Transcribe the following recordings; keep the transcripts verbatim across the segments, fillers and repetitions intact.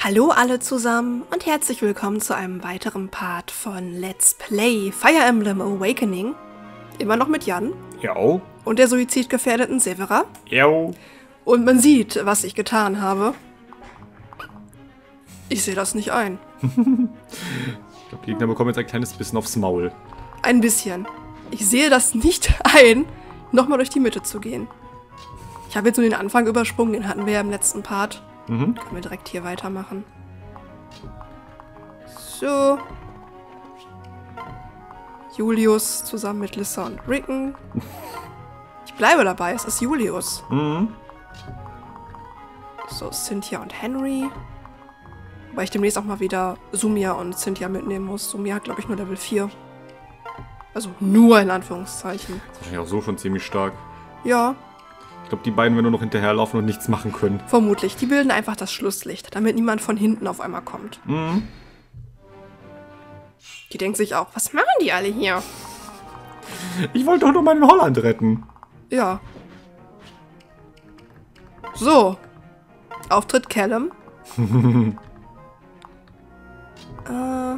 Hallo alle zusammen und herzlich willkommen zu einem weiteren Part von Let's Play Fire Emblem Awakening. Immer noch mit Jan. Jo. Und der suizidgefährdeten Severa. Jo. Und man sieht, was ich getan habe. Ich sehe das nicht ein. Ich glaube, die Gegner bekommen jetzt ein kleines bisschen aufs Maul. Ein bisschen. Ich sehe das nicht ein, nochmal durch die Mitte zu gehen. Ich habe jetzt nur den Anfang übersprungen, den hatten wir ja im letzten Part. Mhm. Können wir direkt hier weitermachen. So. Julius zusammen mit Lissa und Ricken. Ich bleibe dabei, es ist Julius. Mhm. So, Cynthia und Henry. Wobei ich demnächst auch mal wieder Sumia und Cynthia mitnehmen muss. Sumia hat, glaube ich, nur Level vier. Also nur in Anführungszeichen. Das ist wahrscheinlich auch so schon ziemlich stark. Ja, Ich glaube, die beiden werden nur noch hinterherlaufen und nichts machen können. vermutlich. Die bilden einfach das Schlusslicht, damit niemand von hinten auf einmal kommt. Mhm. Die denkt sich auch, was machen die alle hier? Ich wollte doch nur meinen Holland retten. Ja. So. Auftritt Callum. äh,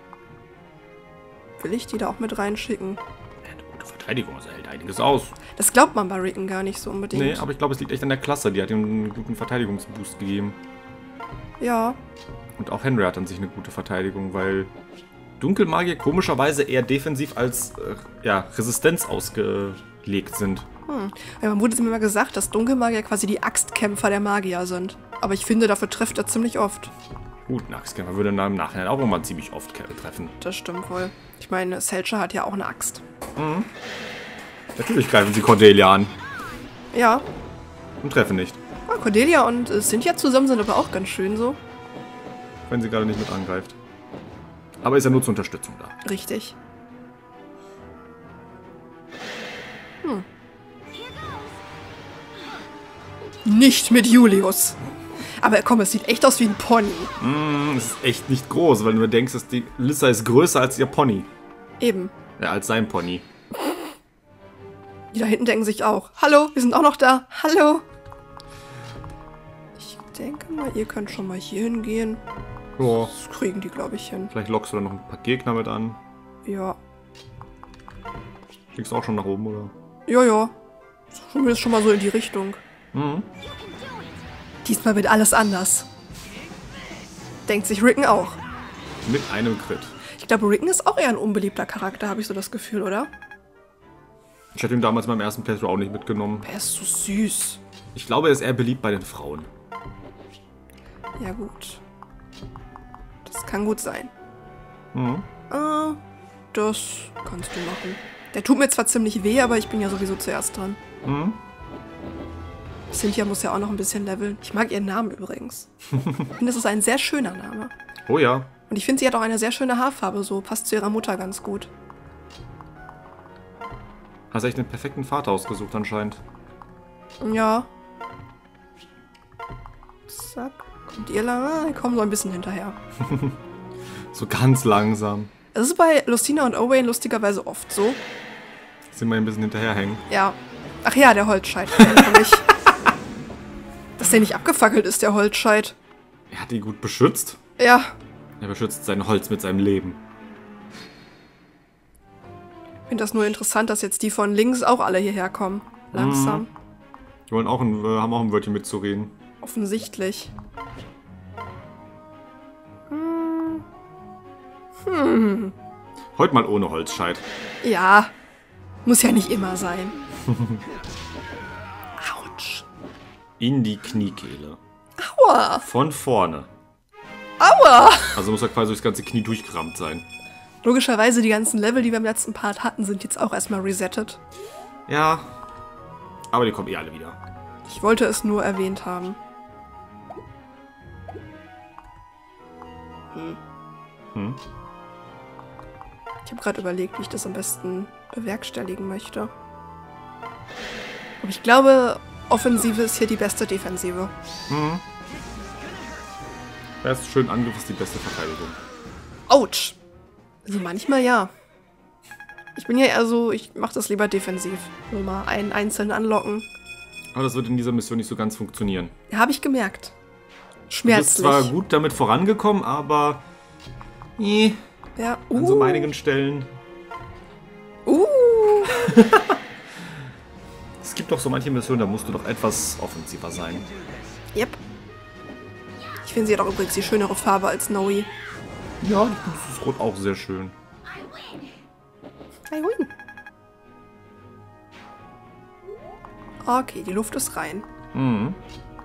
will ich die da auch mit reinschicken? Eine gute Verteidigung, also hält einiges aus. Das glaubt man bei Ricken gar nicht so unbedingt. Nee, aber ich glaube, es liegt echt an der Klasse. Die hat ihm einen guten Verteidigungsboost gegeben. Ja. Und auch Henry hat an sich eine gute Verteidigung, weil Dunkelmagier komischerweise eher defensiv als äh, ja, Resistenz ausgelegt sind. Hm. Ja, man wurde mir mal gesagt, dass Dunkelmagier quasi die Axtkämpfer der Magier sind. Aber ich finde, dafür trifft er ziemlich oft. Gut, ein Axtkämpfer würde dann im Nachhinein auch immer ziemlich oft treffen. Das stimmt wohl. Ich meine, Selcher hat ja auch eine Axt. Mhm. Natürlich greifen sie Cordelia an Ja. und treffen nicht, Ah, Cordelia und äh, Cynthia zusammen sind aber auch ganz schön so. wenn sie gerade nicht mit angreift. Aber ist ja nur zur Unterstützung da. Richtig. Hm. Nicht mit Julius. Aber komm, es sieht echt aus wie ein Pony. Mm, es ist echt nicht groß, weil du denkst, dass die Lissa ist größer als ihr Pony. Eben. Ja, als sein Pony. Die da hinten denken sich auch, hallo, wir sind auch noch da. Hallo. Ich denke mal, ihr könnt schon mal hier hingehen. Ja. Das kriegen die, glaube ich, hin. Vielleicht lockst du dann noch ein paar Gegner mit an. Ja. Fliegst du auch schon nach oben, oder? Ja, ja. Zumindest schon mal so in die Richtung. Mhm. Diesmal wird alles anders. Denkt sich Ricken auch. Mit einem Crit. Ich glaube, Ricken ist auch eher ein unbeliebter Charakter, habe ich so das Gefühl, oder? Ich hatte ihn damals beim ersten Playthrough auch nicht mitgenommen. Er ist so süß. Ich glaube, er ist eher beliebt bei den Frauen. Ja, gut. Das kann gut sein. Mhm. Äh, das kannst du machen. Der tut mir zwar ziemlich weh, aber ich bin ja sowieso zuerst dran. Mhm. Cynthia muss ja auch noch ein bisschen leveln. Ich mag ihren Namen übrigens. Ich finde, das ist ein sehr schöner Name. Oh ja. Und ich finde, sie hat auch eine sehr schöne Haarfarbe, so passt zu ihrer Mutter ganz gut. Hast echt einen perfekten Vater ausgesucht anscheinend. Ja. Zack. Kommt ihr lang? Ah, die kommen so ein bisschen hinterher. So ganz langsam. Das ist bei Lucina und Owain lustigerweise oft so. Sind wir ein bisschen hinterherhängen. Ja. Ach ja, der Holzscheit. Für mich. Dass der nicht abgefackelt ist, der Holzscheit. Er hat ihn gut beschützt. Ja. Er beschützt sein Holz mit seinem Leben. Ich finde das nur interessant, dass jetzt die von links auch alle hierher kommen. Langsam. Mhm. Die wollen auch ein, haben auch ein Wörtchen mitzureden. Offensichtlich. Hm. Hm. Heute mal ohne Holzscheit. Ja. Muss ja nicht immer sein. Autsch. In die Kniekehle. Aua. Von vorne. Aua. Also muss er quasi durchs ganze Knie durchgerammt sein. Logischerweise, die ganzen Level, die wir im letzten Part hatten, sind jetzt auch erstmal resettet. Ja. Aber die kommen eh alle wieder. Ich wollte es nur erwähnt haben. Hm. Hm? Ich habe gerade überlegt, wie ich das am besten bewerkstelligen möchte. Aber ich glaube, Offensive ist hier die beste Defensive. Mhm. Wer ist schön Angriff, ist die beste Verteidigung. Autsch! Also manchmal ja. Ich bin ja eher so, ich mache das lieber defensiv. Nur mal einen einzelnen anlocken. Aber das wird in dieser Mission nicht so ganz funktionieren. Ja, habe ich gemerkt. Schmerzlich. Du bist zwar gut damit vorangekommen, aber... Nee, ja. uh. an so einigen Stellen... Uh. Es gibt doch so manche Missionen, da musst du doch etwas offensiver sein. Yep. Ich finde sie hat auch übrigens die schönere Farbe als Noe. Ja, das ist rot auch sehr schön. I win. Okay, die Luft ist rein. Mhm.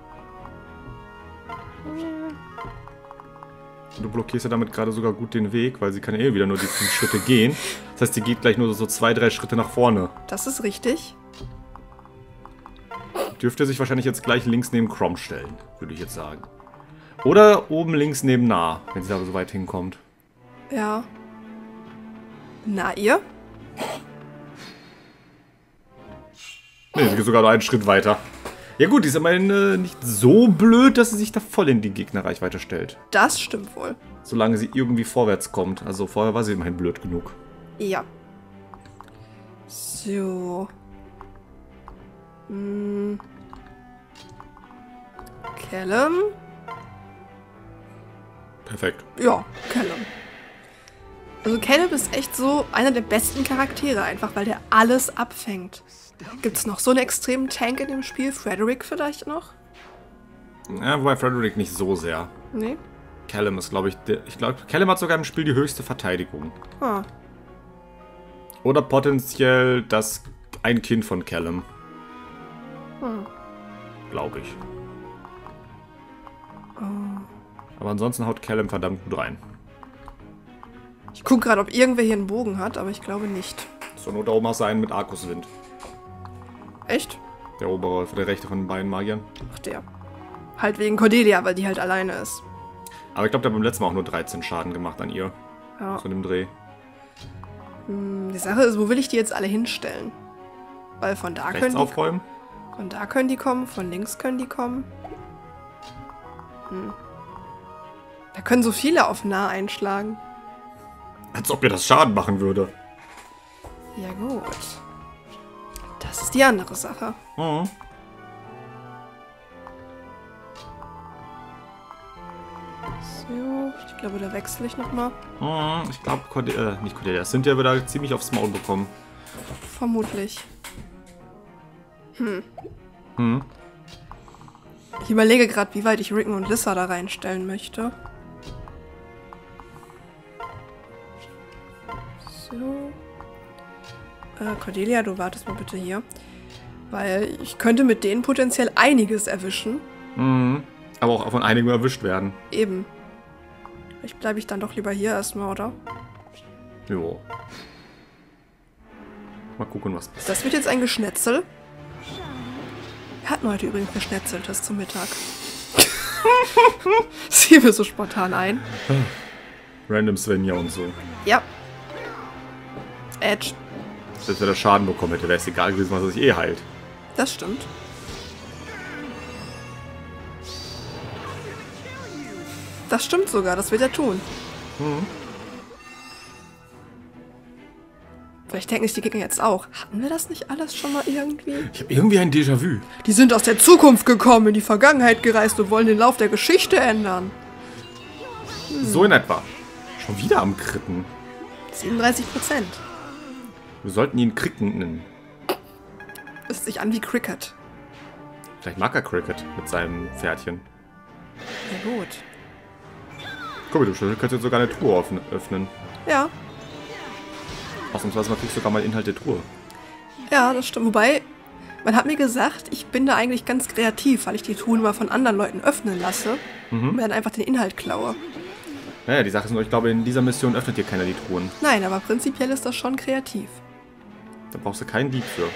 Du blockierst ja damit gerade sogar gut den Weg, weil sie kann ja eh wieder nur die fünf Schritte gehen. Das heißt, sie geht gleich nur so zwei, drei Schritte nach vorne. Das ist richtig. Dürfte sich wahrscheinlich jetzt gleich links neben Chrom stellen, würde ich jetzt sagen. Oder oben links neben Nah, wenn sie da so weit hinkommt. Ja. Na, ihr? Ne, sie geht sogar noch einen Schritt weiter. Ja gut, die ist immerhin äh, nicht so blöd, dass sie sich da voll in die Gegnerreichweite stellt. Das stimmt wohl. Solange sie irgendwie vorwärts kommt. Also vorher war sie immerhin blöd genug. Ja. So. Hm. Callum? Perfekt. Ja, Callum. Also Callum ist echt so einer der besten Charaktere, einfach weil der alles abfängt. Gibt es noch so einen extremen Tank in dem Spiel? Frederick vielleicht noch? Ja, wobei Frederick nicht so sehr. Nee? Callum ist, glaube ich, der, ich glaube, Callum hat sogar im Spiel die höchste Verteidigung. Ah. Oder potenziell das ein Kind von Callum. Hm. Glaube ich. Oh. Aber ansonsten haut Callum verdammt gut rein. Ich gucke gerade, ob irgendwer hier einen Bogen hat, aber ich glaube nicht. Zur Not da oben hast du einen mit Arkuswind. Echt? Der obere, der rechte von den beiden Magiern. Ach, der. Halt wegen Cordelia, weil die halt alleine ist. Aber ich glaube, der hat beim letzten Mal auch nur dreizehn Schaden gemacht an ihr. Ja. So in dem Dreh. Hm, die Sache ist, wo will ich die jetzt alle hinstellen? Weil von da Rechts können die, aufräumen? von da können die kommen, von links können die kommen. Hm. Da können so viele auf nah einschlagen. Als ob ihr das Schaden machen würde. Ja gut. Das ist die andere Sache. Mhm. So, ich glaube, da wechsle ich nochmal. Mhm. Ich glaube, Cordelia, äh, nicht Cordelia, das sind ja wieder ziemlich aufs Maul bekommen. Vermutlich. Hm. Hm. Ich überlege gerade, wie weit ich Rickon und Lissa da reinstellen möchte. So. Äh, Cordelia, du wartest mal bitte hier. Weil ich könnte mit denen potenziell einiges erwischen. Mhm. Aber auch von einigen erwischt werden. Eben. Vielleicht bleibe ich dann doch lieber hier erstmal, oder? Jo. Mal gucken, was passiert. Das wird jetzt ein Geschnetzel. Wir hatten heute übrigens Geschnetzeltes zum Mittag. Das fiel mir so spontan ein. Random Svenja und so. Ja. Edge. Selbst wenn er Schaden bekommen hätte, wäre es egal gewesen, was er sich eh heilt. Das stimmt. Das stimmt sogar, das wird er tun. Mhm. Vielleicht denken sich die Gegner jetzt auch. Hatten wir das nicht alles schon mal irgendwie? Ich habe irgendwie ein Déjà-vu. Die sind aus der Zukunft gekommen, in die Vergangenheit gereist und wollen den Lauf der Geschichte ändern. Hm. So in etwa. Schon wieder am Kritten. siebenunddreißig Prozent. Wir sollten ihn Cricken nennen. Hört sich an wie Cricket. Vielleicht mag er Cricket mit seinem Pferdchen. Ja gut. Guck mal, du kannst jetzt sogar eine Truhe öffnen. Ja. Ausnahmsweise mal kriegst du sogar mal Inhalt der Truhe. Ja, das stimmt. Wobei, man hat mir gesagt, ich bin da eigentlich ganz kreativ, weil ich die Truhen immer von anderen Leuten öffnen lasse Mhm. und mir dann einfach den Inhalt klaue. Naja, die Sache ist nur, ich glaube, in dieser Mission öffnet hier keiner die Truhen. Nein, aber prinzipiell ist das schon kreativ. Da brauchst du keinen Dieb für.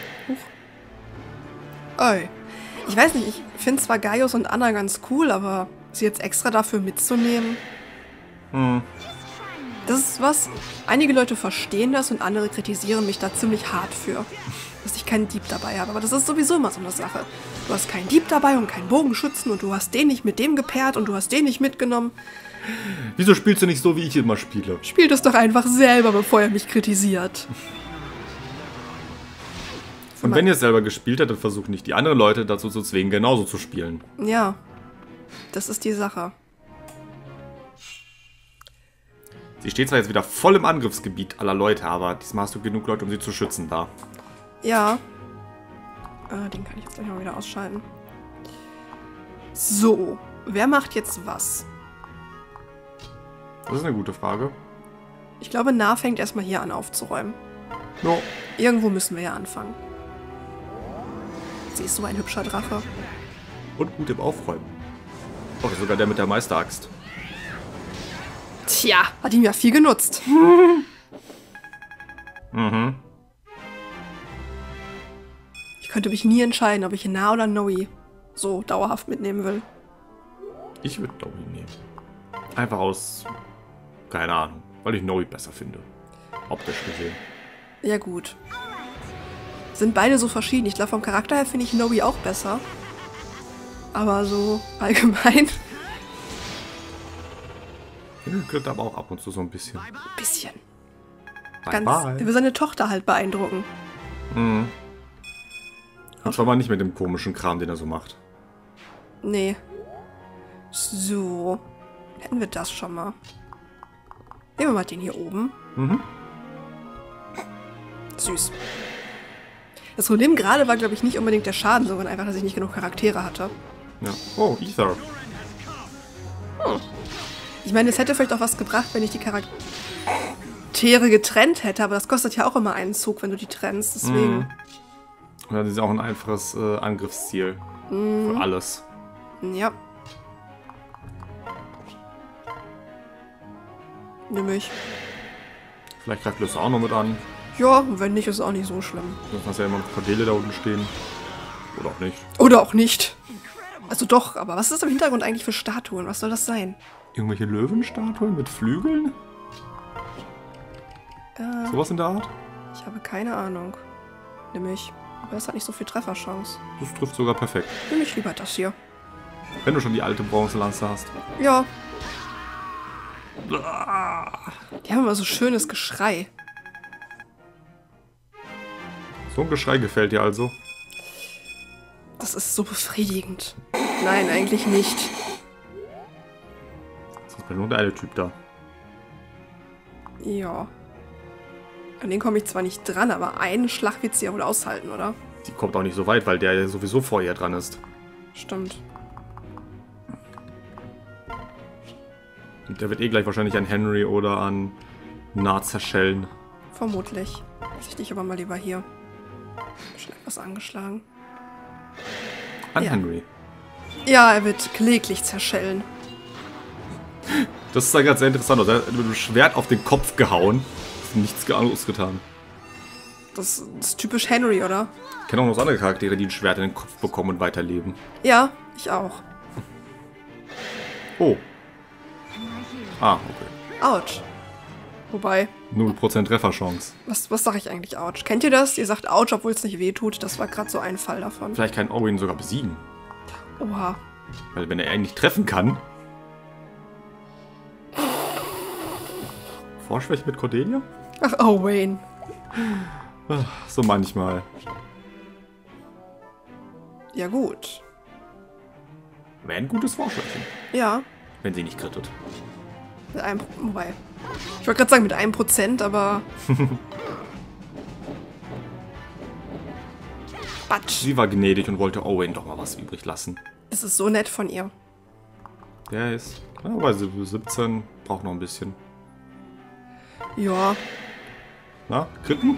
Oi. Ich weiß nicht, ich finde zwar Gaius und Anna ganz cool, aber sie jetzt extra dafür mitzunehmen, Hm. das ist was, einige Leute verstehen das und andere kritisieren mich da ziemlich hart für, dass ich keinen Dieb dabei habe. Aber das ist sowieso immer so eine Sache. Du hast keinen Dieb dabei und keinen Bogenschützen und du hast den nicht mit dem gepaart und du hast den nicht mitgenommen. Wieso spielst du nicht so, wie ich immer spiele? Spiel das doch einfach selber, bevor er mich kritisiert. Und wenn ihr es selber gespielt habt, dann versucht nicht die anderen Leute dazu zu zwingen, genauso zu spielen. Ja. Das ist die Sache. Sie steht zwar jetzt wieder voll im Angriffsgebiet aller Leute, aber diesmal hast du genug Leute, um sie zu schützen da. Ja. Äh, den kann ich jetzt gleich mal wieder ausschalten. So. Wer macht jetzt was? Das ist eine gute Frage. Ich glaube, Na fängt erstmal hier an aufzuräumen. No. Irgendwo müssen wir ja anfangen. Sie ist so ein hübscher Drache. Und gut im Aufräumen. Oh, sogar der mit der Meisteraxt. Tja, hat ihm ja viel genutzt. Mhm. Ich könnte mich nie entscheiden, ob ich Na oder Noe so dauerhaft mitnehmen will. Ich würde Noe nehmen. Einfach aus... keine Ahnung. Weil ich Noe besser finde. Optisch gesehen. Ja gut. Sind beide so verschieden. Ich glaube, vom Charakter her finde ich Noe auch besser. Aber so allgemein... Gehört aber auch ab und zu so ein bisschen. Bisschen. Bye Ganz... bye. Er will seine Tochter halt beeindrucken. Mhm. Und zwar mal nicht mit dem komischen Kram, den er so macht. Nee. So. Hätten wir das schon mal. Nehmen wir mal den hier oben. Mhm. Süß. Das Problem gerade war, glaube ich, nicht unbedingt der Schaden, sondern einfach, dass ich nicht genug Charaktere hatte. Ja. Oh, Ether. Hm. Ich meine, es hätte vielleicht auch was gebracht, wenn ich die Charaktere getrennt hätte, aber das kostet ja auch immer einen Zug, wenn du die trennst, deswegen... Mhm. Und das ist auch ein einfaches äh, Angriffsziel. Mhm. Für alles. Ja. Nämlich. Vielleicht greift Lissa auch noch mit an. Ja, wenn nicht, ist es auch nicht so schlimm. Dann hast du ja immer noch Cordele da unten stehen. Oder auch nicht. Oder auch nicht. Also doch, aber was ist das im Hintergrund eigentlich für Statuen? Was soll das sein? Irgendwelche Löwenstatuen mit Flügeln? Äh, Sowas in der Art? ich habe keine Ahnung. Nämlich, aber das hat nicht so viel Trefferchance. Das trifft sogar perfekt. Nämlich lieber das hier. Wenn du schon die alte Bronzelanze hast. Ja. Die haben immer so schönes Geschrei. So ein Geschrei gefällt dir also? Das ist so befriedigend. Nein, eigentlich nicht. Das ist nur der eine Typ da. Ja. An den komme ich zwar nicht dran, aber einen Schlag wird sie ja wohl aushalten, oder? Die kommt auch nicht so weit, weil der ja sowieso vor ihr dran ist. Stimmt. Und der wird eh gleich wahrscheinlich an Henry oder an Na zerschellen. Vermutlich. Lass ich dich aber mal lieber hier. Schon etwas angeschlagen. An Ja. Henry. Ja, er wird kläglich zerschellen. Das ist dann ganz sehr interessant. Er hat mit dem Schwert auf den Kopf gehauen. Ist nichts ausgetan. Das ist typisch Henry, oder? Ich kenne auch noch so andere Charaktere, die ein Schwert in den Kopf bekommen und weiterleben. Ja, ich auch. Oh. Ah, okay. Autsch. Wobei, null Prozent Trefferchance. was, was sage ich eigentlich Autsch? Kennt ihr das? Ihr sagt Autsch, obwohl es nicht weh tut. Das war gerade so ein Fall davon. Vielleicht kann Owen sogar besiegen. Oha. Weil wenn er ihn nicht treffen kann... Vorschwäche mit Cordelia? Ach, oh, Wayne. Ach, so manchmal. Ja, gut. Wäre ein gutes Vorschwächen. Ja. Wenn sie nicht krittet. Mit einem, wobei. Ich wollte gerade sagen mit einem Prozent, aber... Batsch. Sie war gnädig und wollte Owen doch mal was übrig lassen. Es ist so nett von ihr. Der ist... Ja, bei siebzehn braucht noch ein bisschen. Ja. Na, Kritten?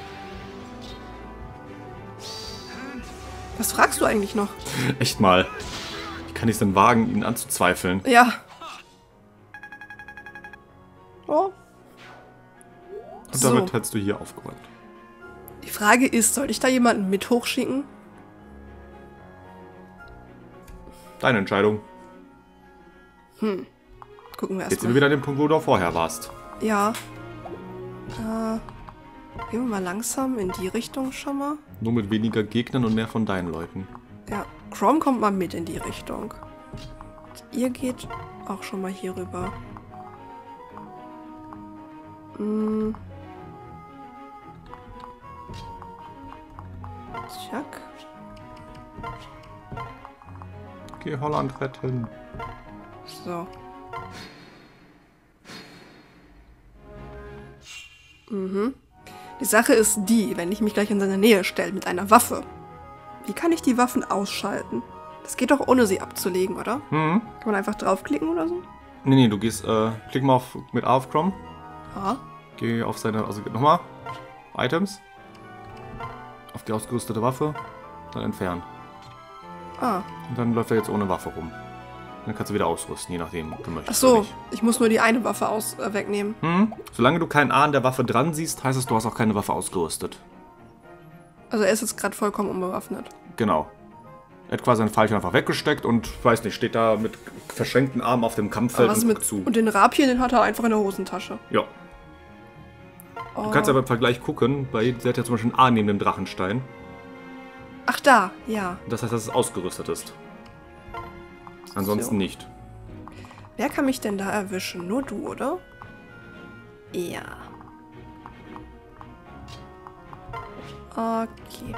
Was fragst du eigentlich noch? Echt mal. Wie kann ich es denn wagen, ihn anzuzweifeln? Ja. Oh. Und So. damit hättest du hier aufgeräumt. Die Frage ist, soll ich da jemanden mit hochschicken? Deine Entscheidung. Gucken wir Jetzt sind wir erstmal. wieder an dem Punkt, wo du vorher warst. Ja. Äh, gehen wir mal langsam in die Richtung schon mal. Nur mit weniger Gegnern und mehr von deinen Leuten. Ja, Chrome kommt mal mit in die Richtung. Und ihr geht auch schon mal hier rüber. Hm. Tschak. geh Holland retten. So. Mhm. Die Sache ist die, wenn ich mich gleich in seine Nähe stelle mit einer Waffe. Wie kann ich die Waffen ausschalten? Das geht doch ohne sie abzulegen, oder? Mhm. Kann man einfach draufklicken oder so? Nee, nee, du gehst, äh, klick mal auf, mit A auf Chrome. Ja. Geh auf seine, also nochmal. Items. Auf die ausgerüstete Waffe. Dann entfernen. Ah. Und dann läuft er jetzt ohne Waffe rum. Dann kannst du wieder ausrüsten, je nachdem, ob du möchtest. Ach so, oder nicht. ich muss nur die eine Waffe aus, äh, wegnehmen. Hm? Solange du kein A an der Waffe dran siehst, heißt es, du hast auch keine Waffe ausgerüstet. Also er ist jetzt gerade vollkommen unbewaffnet. Genau. Er hat quasi seinen Pfeilchen einfach weggesteckt und, weiß nicht, steht da mit verschränkten Armen auf dem Kampffeld Was und mit, guckt zu. und den Rapien, den hat er einfach in der Hosentasche. Ja. Oh. Du kannst aber im Vergleich gucken, bei sie hat ja zum Beispiel ein A neben dem Drachenstein. Ach da, ja. Das heißt, dass es ausgerüstet ist. Ansonsten So. nicht. Wer kann mich denn da erwischen? Nur du, oder? Ja. Okay.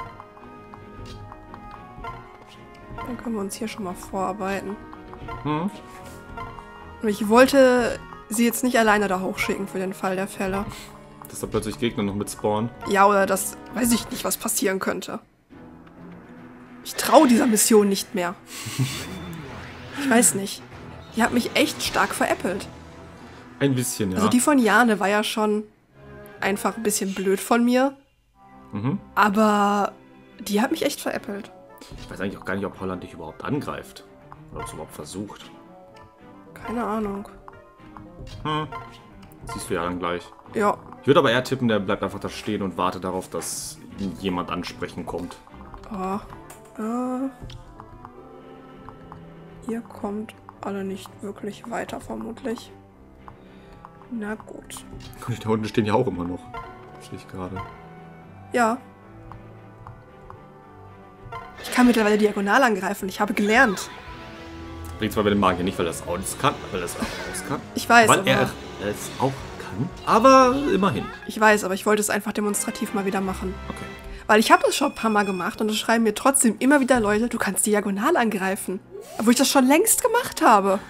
Dann können wir uns hier schon mal vorarbeiten. Hm? Und ich wollte sie jetzt nicht alleine da hochschicken für den Fall der Fälle. Dass da plötzlich Gegner noch mit spawnen. Ja, oder das weiß ich nicht, was passieren könnte. Ich traue dieser Mission nicht mehr. Ich weiß nicht. Die hat mich echt stark veräppelt. Ein bisschen, ja. Also die von Jane war ja schon einfach ein bisschen blöd von mir. Mhm. Aber die hat mich echt veräppelt. Ich weiß eigentlich auch gar nicht, ob Holland dich überhaupt angreift. Oder ob es überhaupt versucht. Keine Ahnung. Hm. Siehst du ja dann gleich. Ja. Ich würde aber eher tippen, der bleibt einfach da stehen und wartet darauf, dass ihn jemand ansprechen kommt. Oh. Äh. Ihr kommt alle nicht wirklich weiter, vermutlich. Na gut. Und da unten stehen ja auch immer noch. Sehe ich gerade. Ja. Ich kann mittlerweile diagonal angreifen. Ich habe gelernt. Bringt zwar mit dem Magier nicht, weil er es aus kann, weil er es auch aus kann. Ich weiß, Weil aber, er es auch kann. Aber immerhin. ich weiß, aber ich wollte es einfach demonstrativ mal wieder machen. Okay. Weil ich habe das schon ein paar Mal gemacht und es schreiben mir trotzdem immer wieder Leute, du kannst diagonal angreifen. Obwohl ich das schon längst gemacht habe.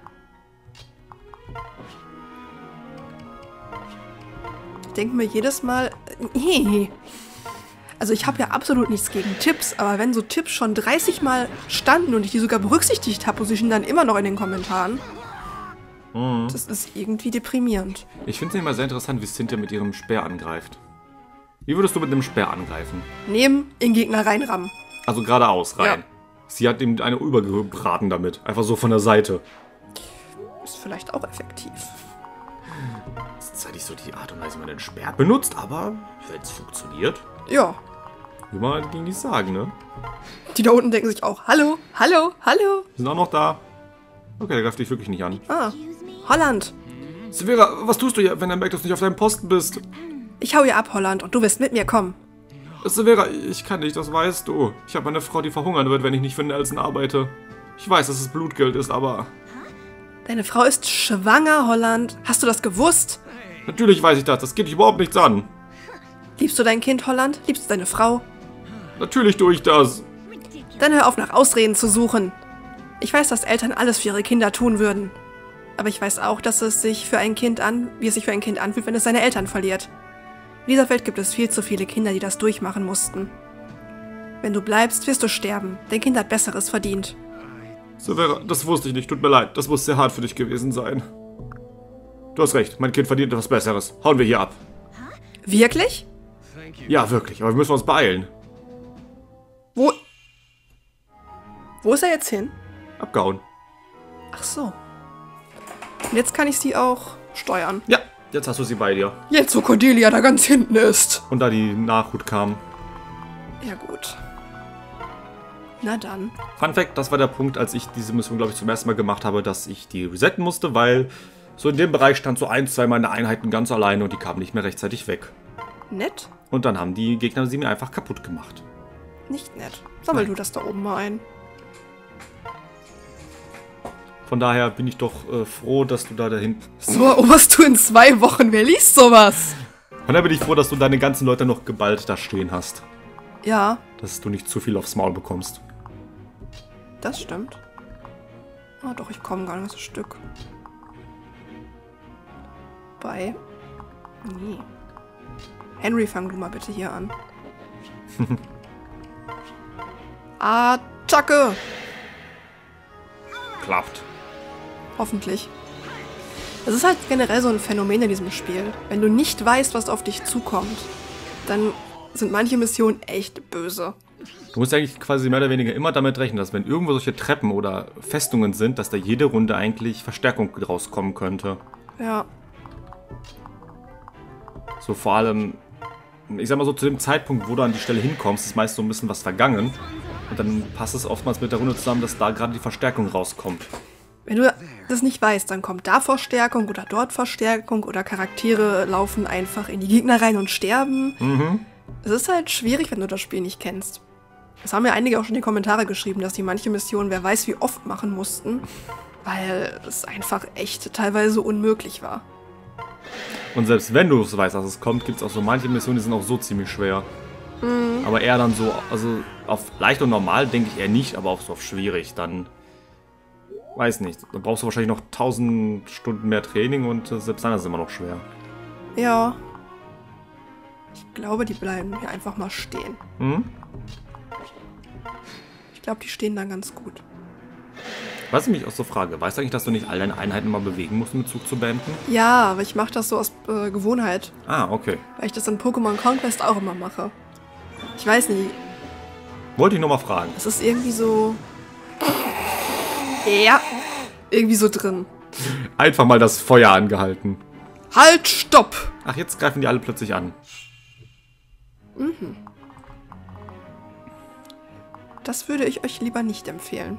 Ich denke mir jedes Mal, nee. Also ich habe ja absolut nichts gegen Tipps, aber wenn so Tipps schon dreißig Mal standen und ich die sogar berücksichtigt habe, und sie stehen dann immer noch in den Kommentaren, Mhm. das ist irgendwie deprimierend. Ich finde es immer sehr interessant, wie Cynthia mit ihrem Speer angreift. Wie würdest du mit einem Speer angreifen? Nehmen, in Gegner reinrammen. Also geradeaus rein. Ja. Sie hat ihm eine übergebraten damit. Einfach so von der Seite. Ist vielleicht auch effektiv. Das ist zwar nicht so die Art und Weise, wie man den Speer benutzt, aber wenn es funktioniert, Ja. will man gegen die sagen, ne? Die da unten denken sich auch, hallo, hallo, hallo. Die sind auch noch da. Okay, der greift dich wirklich nicht an. Ah, Holland. Severa, was tust du hier, wenn er merkt, dass du nicht auf deinem Posten bist? Ich hau ihr ab, Holland, und du wirst mit mir kommen. Severa, ich kann nicht, das weißt du. Ich habe eine Frau, die verhungern wird, wenn ich nicht für Nelson arbeite. Ich weiß, dass es Blutgeld ist, aber... Deine Frau ist schwanger, Holland. Hast du das gewusst? Natürlich weiß ich das, das geht dich überhaupt nichts an. Liebst du dein Kind, Holland? Liebst du deine Frau? Natürlich tue ich das. Dann hör auf, nach Ausreden zu suchen. Ich weiß, dass Eltern alles für ihre Kinder tun würden. Aber ich weiß auch, dass es sich für ein Kind an, wie es sich für ein Kind anfühlt, wenn es seine Eltern verliert. In dieser Welt gibt es viel zu viele Kinder, die das durchmachen mussten. Wenn du bleibst, wirst du sterben. Dein Kind hat Besseres verdient. Severa, das wusste ich nicht, tut mir leid. Das muss sehr hart für dich gewesen sein. Du hast recht, mein Kind verdient etwas Besseres. Hauen wir hier ab. Wirklich? Ja, wirklich, aber wir müssen uns beeilen. Wo... Wo ist er jetzt hin? Abgehauen. Ach so. Und jetzt kann ich sie auch steuern. Ja, jetzt hast du sie bei dir. Jetzt, wo Cordelia da ganz hinten ist. Und da die Nachhut kam. Ja gut. Na dann. Fun Fact, das war der Punkt, als ich diese Mission, glaube ich, zum ersten Mal gemacht habe, dass ich die resetten musste, weil so in dem Bereich stand so ein, zwei meiner Einheiten ganz alleine und die kamen nicht mehr rechtzeitig weg. Nett? Und dann haben die Gegner sie mir einfach kaputt gemacht. Nicht nett. Sammel du das da oben mal ein. Von daher bin ich doch äh, froh, dass du da dahinten... So eroberst du in zwei Wochen. Wer liest sowas? Von daher bin ich froh, dass du deine ganzen Leute noch geballt da stehen hast. Ja, Dass du nicht zu viel aufs Maul bekommst. das stimmt. Oh doch, ich komme gar nicht so ein Stück. Bei. Nee. Henry, fang du mal bitte hier an. Attacke! Klappt. Hoffentlich. Das ist halt generell so ein Phänomen in diesem Spiel. Wenn du nicht weißt, was auf dich zukommt, dann sind manche Missionen echt böse. Du musst eigentlich quasi mehr oder weniger immer damit rechnen, dass wenn irgendwo solche Treppen oder Festungen sind, dass da jede Runde eigentlich Verstärkung rauskommen könnte. Ja. So vor allem, ich sag mal so, zu dem Zeitpunkt, wo du an die Stelle hinkommst, ist meist so ein bisschen was vergangen. Und dann passt es oftmals mit der Runde zusammen, dass da gerade die Verstärkung rauskommt. Wenn du das nicht weißt, dann kommt da Verstärkung oder dort Verstärkung oder Charaktere laufen einfach in die Gegner rein und sterben. Mhm. Es ist halt schwierig, wenn du das Spiel nicht kennst. Das haben ja einige auch schon in die Kommentare geschrieben, dass die manche Missionen wer weiß wie oft machen mussten, weil es einfach echt teilweise unmöglich war. Und selbst wenn du es weißt, dass es kommt, gibt es auch so manche Missionen, die sind auch so ziemlich schwer. Mhm. Aber eher dann so, also auf leicht und normal denke ich eher nicht, aber auch so auf schwierig, dann weiß nicht. Da brauchst du wahrscheinlich noch tausend Stunden mehr Training und äh, selbst dann ist es immer noch schwer. Ja. Ich glaube, die bleiben hier einfach mal stehen. Mhm. Ich glaube, die stehen dann ganz gut. Was ich mich auch so frage, weißt du eigentlich, dass du nicht all deine Einheiten mal bewegen musst, um den Zug zu beenden? Ja, aber ich mache das so aus äh, Gewohnheit. Ah, okay. Weil ich das in Pokémon Conquest auch immer mache. Ich weiß nicht. Wollte ich nur mal fragen. Es ist irgendwie so... Ja, irgendwie so drin. Einfach mal das Feuer angehalten. Halt, stopp! Ach, jetzt greifen die alle plötzlich an. Mhm. Das würde ich euch lieber nicht empfehlen.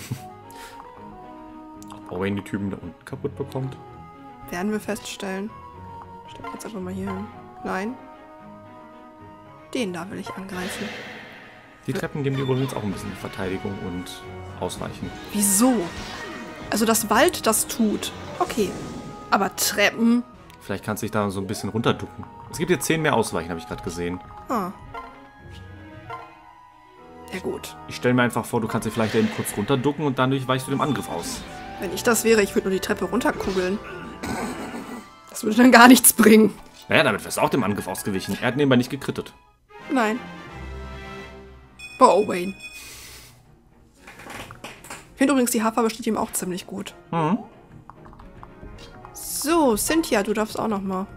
Ob Owain die Typen da unten kaputt bekommt? Werden wir feststellen. Stell ich jetzt einfach mal hier hin. Nein. Den da will ich angreifen. Die Treppen geben dir übrigens auch ein bisschen Verteidigung und Ausweichen. Wieso? Also, dass Wald das tut. Okay. Aber Treppen? Vielleicht kannst du dich da so ein bisschen runterducken. Es gibt jetzt zehn mehr Ausweichen, habe ich gerade gesehen. Ah. Ja gut. Ich stelle mir einfach vor, du kannst dich vielleicht eben kurz runterducken und dadurch weichst du dem Angriff aus. Wenn ich das wäre, ich würde nur die Treppe runterkugeln. Das würde dann gar nichts bringen. Naja, damit wärst du auch dem Angriff ausgewichen. Er hat nebenbei nicht gekrittet. Nein. Bei Owain. Ich finde übrigens, die Haarfarbe steht ihm auch ziemlich gut. Mhm. So, Cynthia, du darfst auch noch mal.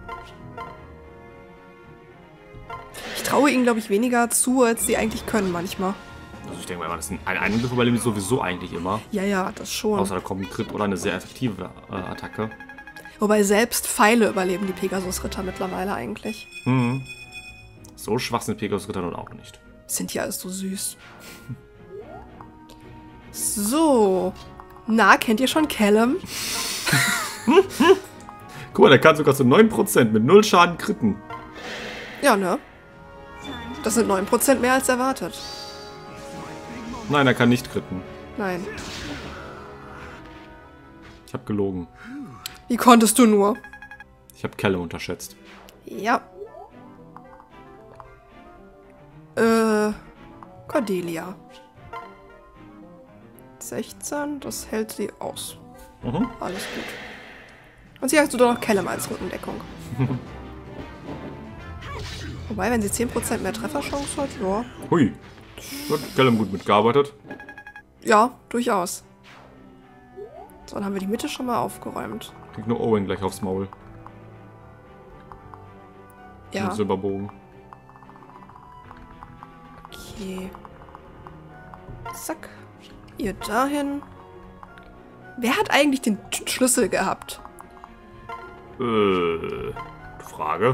Ich traue ihnen, glaube ich, weniger zu, als sie eigentlich können manchmal. Also ich denke mal, das ist ein Angriff überleben sie sowieso eigentlich immer. Ja, ja, das schon. Außer da kommt ein Crit oder eine sehr effektive äh, Attacke. Wobei selbst Pfeile überleben die Pegasus-Ritter mittlerweile eigentlich. Mhm. So schwach sind Pegasus-Ritter nun auch nicht. Cynthia ist so süß. So. Na, kennt ihr schon Callum? Guck mal, der kann sogar zu neun Prozent mit null Schaden kritten. Ja, ne? Das sind neun Prozent mehr als erwartet. Nein, er kann nicht kritten. Nein. Ich habe gelogen. Wie konntest du nur? Ich habe Kelle unterschätzt. Ja. Äh, Cordelia. sechzehn, das hält sie aus. Mhm. Alles gut. Und sie hast du doch noch Callum als Rückendeckung. Wobei, wenn sie zehn Prozent mehr Trefferchance hat, ja. Hui. Hat Callum gut mitgearbeitet. Ja, durchaus. So, dann haben wir die Mitte schon mal aufgeräumt. Kriegt nur Owen gleich aufs Maul. Ja. Mit Silberbogen. Okay. Zack. Ihr dahin. Wer hat eigentlich den Schlüssel gehabt? Äh, Frage.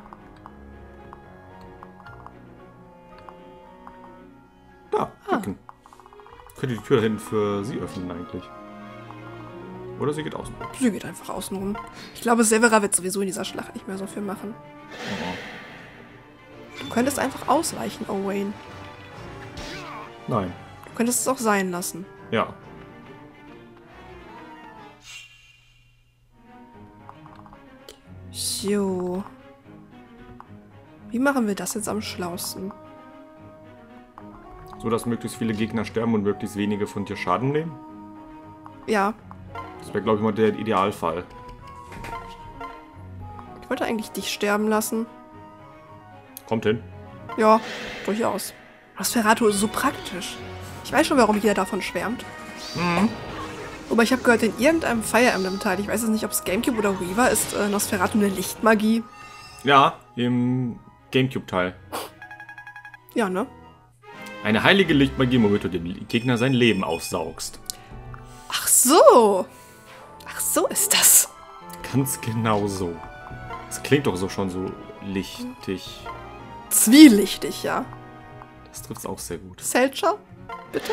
Da, Ah. Beacon. Könnte die Tür hinten für sie öffnen eigentlich. Oder sie geht außen. Sie geht einfach außen rum. Ich glaube, Severa wird sowieso in dieser Schlacht nicht mehr so viel machen. Oh. Du könntest einfach ausweichen, Owain. Nein. Du könntest es auch sein lassen. Ja. So. Wie machen wir das jetzt am schlausten? So, dass möglichst viele Gegner sterben und möglichst wenige von dir Schaden nehmen? Ja. Das wäre, glaube ich, mal der Idealfall. Ich wollte eigentlich dich sterben lassen. Kommt hin. Ja, durchaus. Nosferatu ist so praktisch. Ich weiß schon, warum jeder davon schwärmt. Mhm. Aber ich habe gehört, in irgendeinem Fire Emblem Teil, ich weiß jetzt nicht, ob es Gamecube oder Wii war, ist äh, Nosferatu eine Lichtmagie. Ja, im Gamecube-Teil. Ja, ne? Eine heilige Lichtmagie, womit du dem Gegner sein Leben aussaugst. Ach so. Ach so ist das. Ganz genau so. Das klingt doch so schon so lichtig. Zwielichtig, ja. Das trifft es auch sehr gut. Selcher, bitte?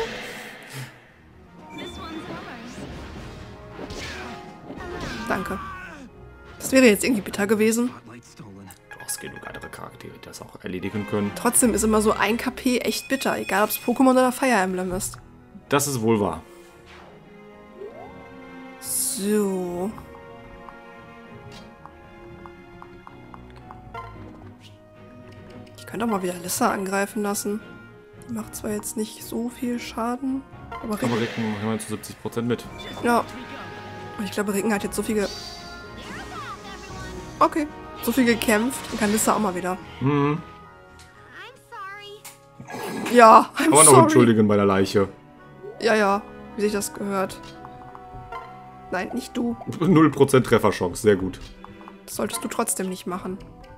Danke. Das wäre jetzt irgendwie bitter gewesen. Du hast genug andere Charaktere, die das auch erledigen können. Trotzdem ist immer so ein K P echt bitter, egal ob es Pokémon oder Fire Emblem ist. Das ist wohl wahr. So. Ich könnte auch mal wieder Lissa angreifen lassen. Die macht zwar jetzt nicht so viel Schaden, aber Ricken... Aber Ricken machen wir zu siebzig Prozent mit. Ja. Und ich glaube, Ricken hat jetzt so viel ge... Okay. So viel gekämpft. Dann kann Lissa auch mal wieder. Mhm. Ja, I'm Aber noch sorry. entschuldigen bei der Leiche. Ja, ja. Wie sich das gehört. Nein, nicht du. null Prozent Trefferchance, sehr gut. Das solltest du trotzdem nicht machen.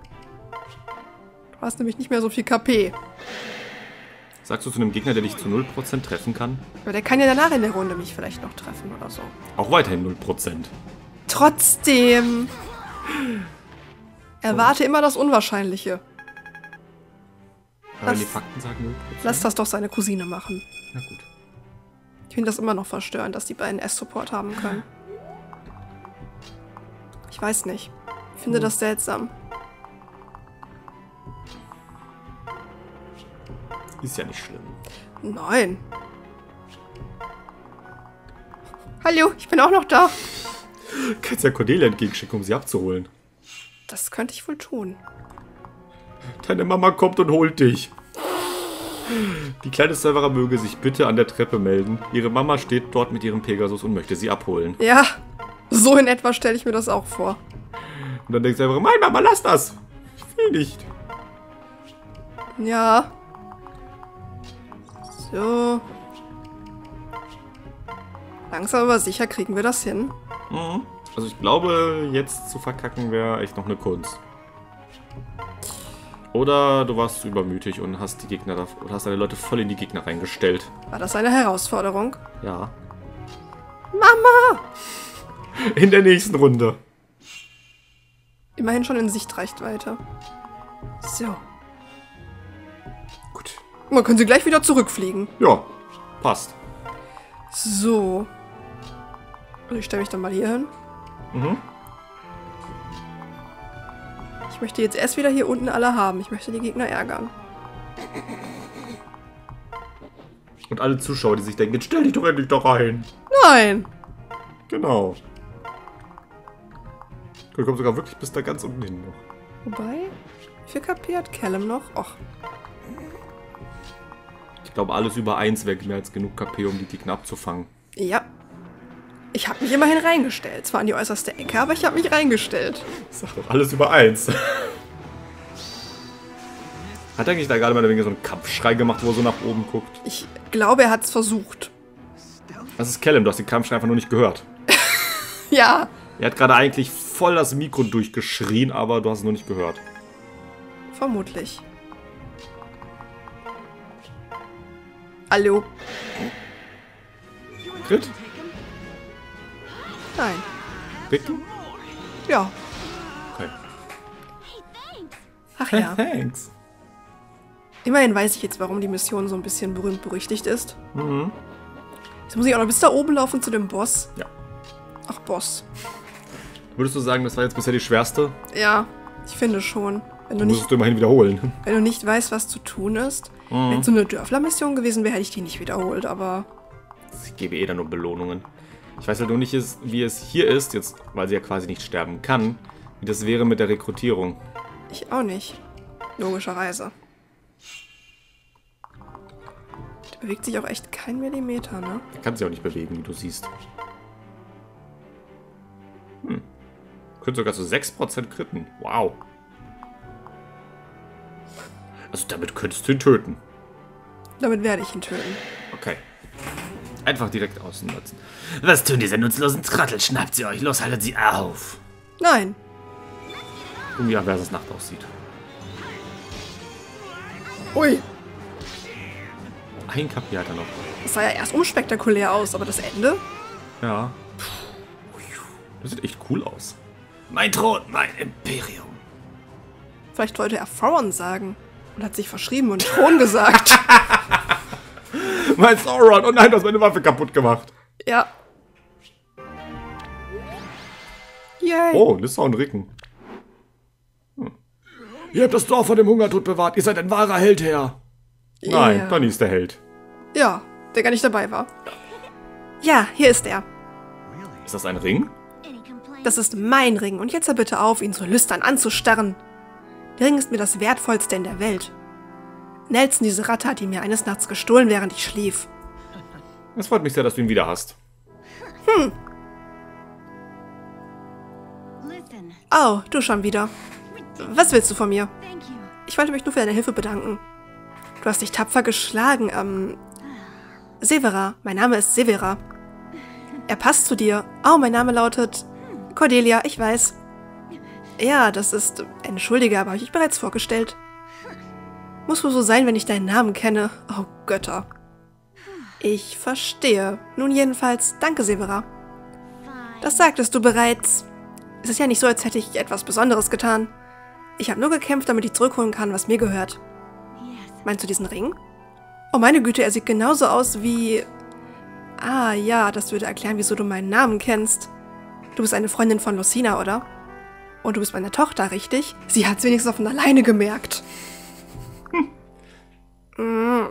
Du hast nämlich nicht mehr so viel K P. Sagst du zu einem Gegner, der dich zu null Prozent treffen kann? Aber der kann ja danach in der Runde mich vielleicht noch treffen oder so. Auch weiterhin null Prozent. Trotzdem. Erwarte immer das Unwahrscheinliche. Aber wenn Das- die Fakten sagen null Prozent. Lass das doch seine Cousine machen. Na gut. Ich finde das immer noch verstörend, dass die beiden S-Support haben können. Ich weiß nicht. Ich finde das seltsam. Ist ja nicht schlimm. Nein. Hallo, ich bin auch noch da. Kannst ja Cordelia entgegenschicken, um sie abzuholen. Das könnte ich wohl tun. Deine Mama kommt und holt dich. Die kleine Servera möge sich bitte an der Treppe melden. Ihre Mama steht dort mit ihrem Pegasus und möchte sie abholen. Ja, so in etwa stelle ich mir das auch vor. Und dann denkt Servera, mein Mama, lass das. Ich will nicht. Ja. So. Langsam aber sicher kriegen wir das hin. Mhm. Also ich glaube, jetzt zu verkacken wäre echt noch eine Kunst. Oder du warst zu übermütig und hast die Gegner da, oder hast deine Leute voll in die Gegner reingestellt. War das eine Herausforderung? Ja. Mama! In der nächsten Runde. Immerhin schon in Sichtreichweite. So. Gut. Man können sie gleich wieder zurückfliegen. Ja, passt. So. Also ich stelle mich dann mal hier hin. Mhm. Ich möchte jetzt erst wieder hier unten alle haben. Ich möchte die Gegner ärgern. Und alle Zuschauer, die sich denken, jetzt stell dich doch endlich doch rein. Nein! Genau. Du kommst sogar wirklich bis da ganz unten hin noch. Wobei, wie viel K P hat Callum noch? Och, Ich glaube, alles über eins wäre mehr als genug K P, um die Gegner abzufangen. ja. Ich habe mich immerhin reingestellt. Zwar an die äußerste Ecke, aber ich habe mich reingestellt. Sag doch, alles über eins. Hat eigentlich da gerade mal wegen so einen Kampfschrei gemacht, wo er so nach oben guckt? Ich glaube, er hat es versucht. Das ist Callum, du hast den Kampfschrei einfach nur nicht gehört. Ja, Er hat gerade eigentlich voll das Mikro durchgeschrien, aber du hast es nur nicht gehört. vermutlich. Hallo? Crit? Nein. Bicken? Ja. Okay. Ach ja. Thanks. Immerhin weiß ich jetzt, warum die Mission so ein bisschen berühmt-berüchtigt ist. Mhm. Jetzt muss ich auch noch bis da oben laufen zu dem Boss. Ja. Ach, Boss. Würdest du sagen, das war jetzt bisher die schwerste? Ja, ich finde schon. Wenn du Du nicht, musst du immerhin wiederholen. wenn du nicht weißt, was zu tun ist. Mhm. Wenn es so eine Dörfler-Mission gewesen wäre, hätte ich die nicht wiederholt, aber... Ich gebe eh dann nur Belohnungen. Ich weiß halt nur nicht, wie es hier ist, jetzt, weil sie ja quasi nicht sterben kann, wie das wäre mit der Rekrutierung. Ich auch nicht. Logischerweise. Der bewegt sich auch echt kein Millimeter, ne? Er kann sich auch nicht bewegen, wie du siehst. Könnte sogar zu sechs Prozent kritten. Wow. Also damit könntest du ihn töten. Damit werde ich ihn töten. Okay. Einfach direkt ausnutzen. Was tun diese nutzlosen Trottel? Schnappt sie euch. Los, haltet sie auf. Nein. Und wie Averses Nacht aussieht. Ui. Ein Kapitel hat er noch. Das sah ja erst unspektakulär aus, aber das Ende? Ja. Das sieht echt cool aus. Mein Thron, mein Imperium. Vielleicht wollte er Thoron sagen und hat sich verschrieben und Thron gesagt. Mein Sauron. Oh nein, du hast meine Waffe kaputt gemacht. Ja. Yay. Oh, Lissa und Ricken. Hm. Ihr habt das Dorf vor dem Hungertod bewahrt. Ihr seid ein wahrer Held, Herr. Nein, Yeah. Donny ist der Held. Ja, der gar nicht dabei war. Ja, hier ist er. Ist das ein Ring? Das ist mein Ring und jetzt hör bitte auf, ihn so lüstern anzustarren. Der Ring ist mir das Wertvollste in der Welt. Nelson, diese Ratte, hat ihn mir eines Nachts gestohlen, während ich schlief. Es freut mich sehr, dass du ihn wieder hast. Hm. Oh, du schon wieder. Was willst du von mir? Ich wollte mich nur für deine Hilfe bedanken. Du hast dich tapfer geschlagen, ähm... Severa. Mein Name ist Severa. Er passt zu dir. Oh, mein Name lautet... Cordelia, ich weiß. Ja, das ist... Entschuldige, aber habe ich dich bereits vorgestellt. Muss wohl so sein, wenn ich deinen Namen kenne. Oh, Götter. Ich verstehe. Nun jedenfalls, danke, Severa. Das sagtest du bereits. Es ist ja nicht so, als hätte ich etwas Besonderes getan. Ich habe nur gekämpft, damit ich zurückholen kann, was mir gehört. Meinst du diesen Ring? Oh, meine Güte, er sieht genauso aus wie... Ah, ja, das würde erklären, wieso du meinen Namen kennst. Du bist eine Freundin von Lucina, oder? Und du bist meine Tochter, richtig? Sie hat's wenigstens von alleine gemerkt. Hm.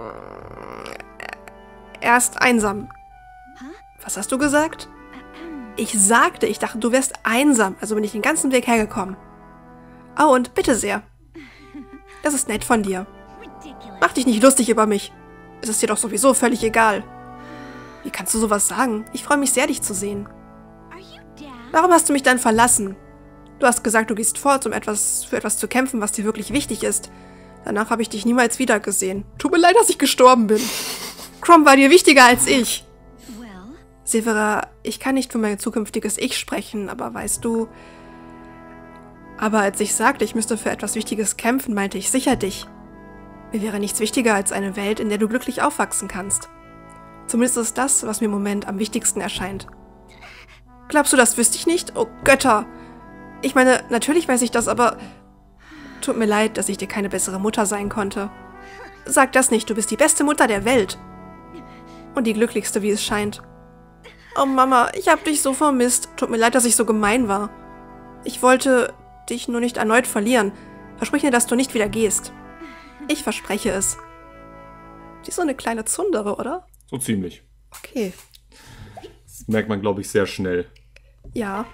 Er ist einsam. Was hast du gesagt? Ich sagte, ich dachte, du wärst einsam, also bin ich den ganzen Weg hergekommen. Oh, und bitte sehr. Das ist nett von dir. Mach dich nicht lustig über mich. Es ist dir doch sowieso völlig egal. Wie kannst du sowas sagen? Ich freue mich sehr, dich zu sehen. Warum hast du mich dann verlassen? Du hast gesagt, du gehst fort, um etwas für etwas zu kämpfen, was dir wirklich wichtig ist. Danach habe ich dich niemals wiedergesehen. Tut mir leid, dass ich gestorben bin. Crom war dir wichtiger als ich. Severa, ich kann nicht für mein zukünftiges Ich sprechen, aber weißt du... Aber als ich sagte, ich müsste für etwas Wichtiges kämpfen, meinte ich sicher dich. Mir wäre nichts wichtiger als eine Welt, in der du glücklich aufwachsen kannst. Zumindest ist das, was mir im Moment am wichtigsten erscheint. Glaubst du, das wüsste ich nicht? Oh Götter! Ich meine, natürlich weiß ich das, aber... Tut mir leid, dass ich dir keine bessere Mutter sein konnte. Sag das nicht, du bist die beste Mutter der Welt. Und die glücklichste, wie es scheint. Oh Mama, ich hab dich so vermisst. Tut mir leid, dass ich so gemein war. Ich wollte dich nur nicht erneut verlieren. Versprich mir, dass du nicht wieder gehst. Ich verspreche es. Sie ist so eine kleine Zundere, oder? So ziemlich. Okay. Das merkt man, glaube ich, sehr schnell. Ja.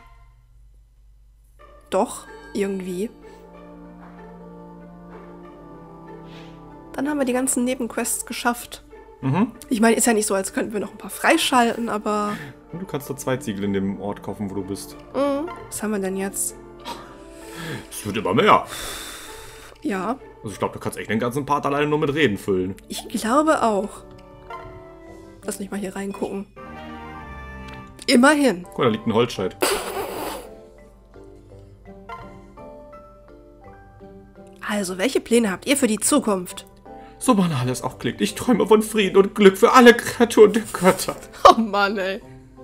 Doch, irgendwie. Dann haben wir die ganzen Nebenquests geschafft. Mhm. Ich meine, ist ja nicht so, als könnten wir noch ein paar freischalten, aber... Und du kannst da zwei Ziegel in dem Ort kaufen, wo du bist. Mhm. Was haben wir denn jetzt? Es wird immer mehr. Ja. Also ich glaube, du kannst echt den ganzen Part alleine nur mit Reden füllen. Ich glaube auch. Lass mich mal hier reingucken. Immerhin. Guck mal, da liegt ein Holzscheit. Also, welche Pläne habt ihr für die Zukunft? So banal es auch klingt. Ich träume von Frieden und Glück für alle Kreaturen der Götter. Oh Mann, ey.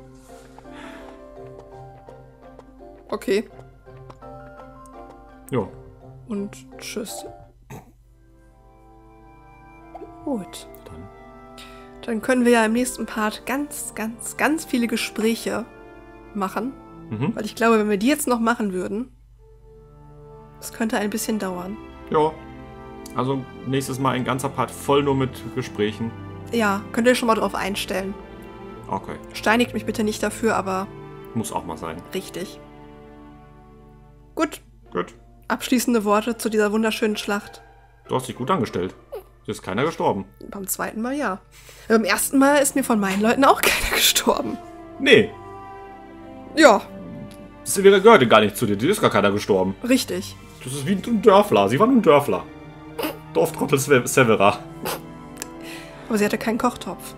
Okay. Ja. Und tschüss. Gut. Dann. Dann können wir ja im nächsten Part ganz, ganz, ganz viele Gespräche machen. Mhm. Weil ich glaube, wenn wir die jetzt noch machen würden, das könnte ein bisschen dauern. Ja. Also nächstes Mal ein ganzer Part voll nur mit Gesprächen. Ja, könnt ihr schon mal drauf einstellen. Okay. Steinigt mich bitte nicht dafür, aber Muss auch mal sein. richtig. Gut. Gut. Abschließende Worte zu dieser wunderschönen Schlacht. Du hast dich gut angestellt. Es ist keiner gestorben. Beim zweiten Mal ja. Beim ersten Mal ist mir von meinen Leuten auch keiner gestorben. Nee. Ja. Severa gehörte gar nicht zu dir, die ist gar keiner gestorben. Richtig. Das ist wie ein Dörfler, sie war nur ein Dörfler. Dorftrottel Severa. Aber sie hatte keinen Kochtopf.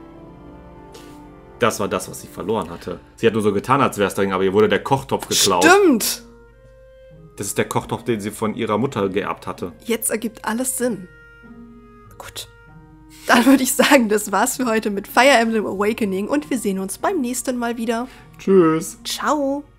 Das war das, was sie verloren hatte. Sie hat nur so getan, als wäre es drin, aber ihr wurde der Kochtopf geklaut. Stimmt! Das ist der Kochtopf, den sie von ihrer Mutter geerbt hatte. Jetzt ergibt alles Sinn. Gut. Dann würde ich sagen, das war's für heute mit Fire Emblem Awakening und wir sehen uns beim nächsten Mal wieder. Tschüss. Ciao.